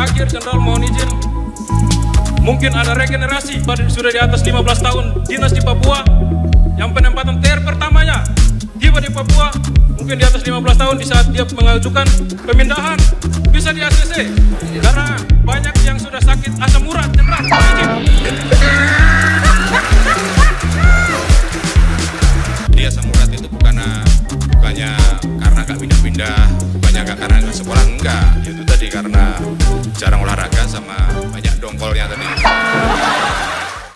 terakhir Jenderal mohon izin, mungkin ada regenerasi sudah di atas 15 tahun dinas di Papua, yang penempatan TR pertamanya tiba di Papua, mungkin di atas 15 tahun di saat dia mengajukan pemindahan bisa di ACC karena banyak yang sudah sakit asam urat. Jenderal mohon izin.